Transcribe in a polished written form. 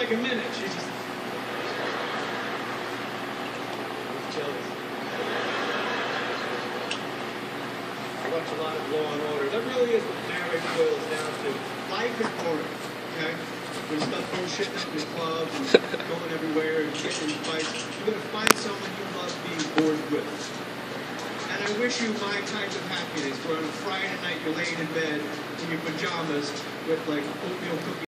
like a minute. She just jealous. I watch a lot of Law and Order. That really is what marriage boils down to. Life is boring, okay? When you start bullshitting up in the club and going everywhere and getting in fights, you're going to find someone you love being bored with. And I wish you my kinds of happiness, where on a Friday night you're laying in bed in your pajamas with like oatmeal cookies.